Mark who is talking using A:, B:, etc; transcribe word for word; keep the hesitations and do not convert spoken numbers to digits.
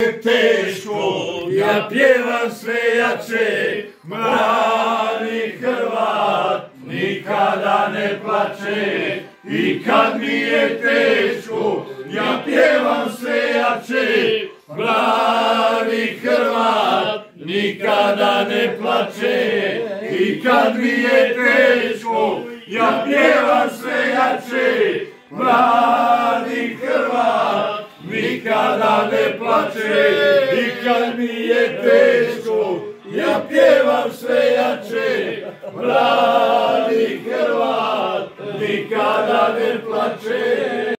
A: Teško, ja pjevam sve jače, mladi Hrvat nikada ne plače. I kad mi je teško, ja pjevam sve jače, mladi Hrvat nikada ne plače. I kad mi je teško, ja pjevam sve jače, mladi Hrvat nikada ne plače. I kad mi je teško, ja pjevam sve